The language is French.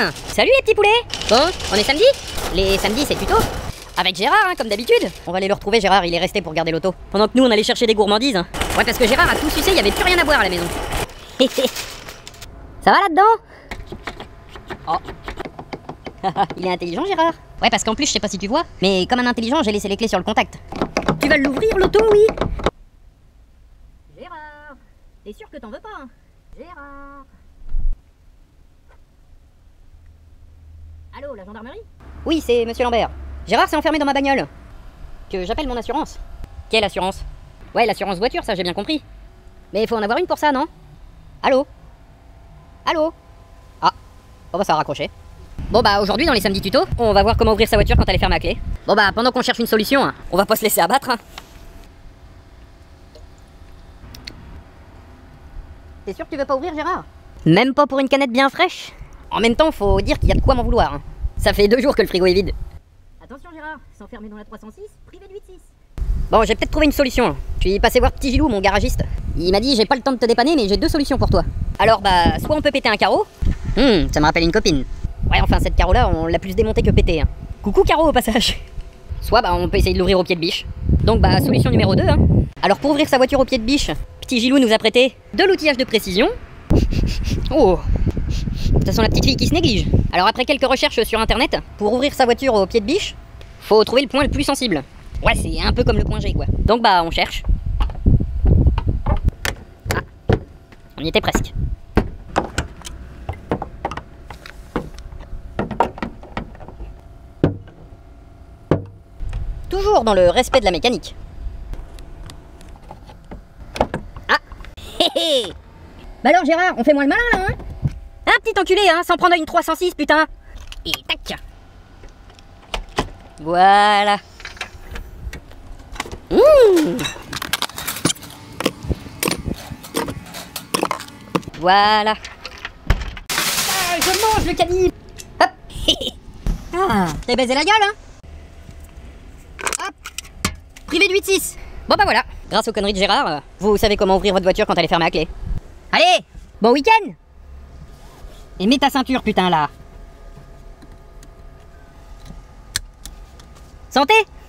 Salut les petits poulets. Bon, on est samedi? Les samedis c'est tuto. Avec Gérard, hein, comme d'habitude. On va aller le retrouver, Gérard, il est resté pour garder l'auto. Pendant que nous on allait chercher des gourmandises. Hein. Ouais, parce que Gérard a tout sucé, il y avait plus rien à boire à la maison. Ça va là-dedans? Oh. Il est intelligent, Gérard. Ouais, parce qu'en plus, je sais pas si tu vois, mais comme un intelligent, j'ai laissé les clés sur le contact. Tu vas l'ouvrir, l'auto, oui? Gérard, t'es sûr que t'en veux pas, hein? Gérard. Allô, la gendarmerie? Oui, c'est monsieur Lambert. Gérard s'est enfermé dans ma bagnole. Que j'appelle mon assurance. Quelle assurance? Ouais, l'assurance voiture, ça j'ai bien compris. Mais il faut en avoir une pour ça, non? Allô? Allô? Ah, bon bah ça a raccroché. Bon bah aujourd'hui dans les samedis tuto, on va voir comment ouvrir sa voiture quand elle est fermée à clé. Bon bah pendant qu'on cherche une solution, hein, on va pas se laisser abattre. Hein. T'es sûr que tu veux pas ouvrir, Gérard? Même pas pour une canette bien fraîche? En même temps, faut dire qu'il y a de quoi m'en vouloir. Hein. Ça fait 2 jours que le frigo est vide. Attention Gérard, s'enfermer dans la 306, privé de 8-6. Bon, j'ai peut-être trouvé une solution. Là. Je suis passé voir Petit Gilou, mon garagiste. Il m'a dit j'ai pas le temps de te dépanner, mais j'ai 2 solutions pour toi. Alors bah, soit on peut péter un carreau. Ça me rappelle une copine. Ouais, enfin cette carreau là, on l'a plus démonté que pété. Hein. Coucou carreau au passage. Soit bah on peut essayer de l'ouvrir au pied de biche. Donc bah solution numéro 2. Hein. Alors pour ouvrir sa voiture au pied de biche, Petit Gilou nous a prêté de l'outillage de précision. Oh. Ça sent la petite fille qui se néglige. Alors après quelques recherches sur internet, pour ouvrir sa voiture au pied de biche, faut trouver le point le plus sensible. Ouais, c'est un peu comme le point G quoi. Donc bah on cherche. Ah, on y était presque. Toujours dans le respect de la mécanique. Ah. Hé hé. Bah alors Gérard, on fait moins le malin là hein. Un petit enculé hein, sans prendre une 306 putain. Et tac. Voilà. Voilà. Ah, je mange le caddie. Hop. Ah, t'as baisé la gueule hein. Hop. Privé de 8-6. Bon bah voilà, grâce aux conneries de Gérard, vous savez comment ouvrir votre voiture quand elle est fermée à clé. Allez, bon week-end. Et mets ta ceinture putain là. Santé.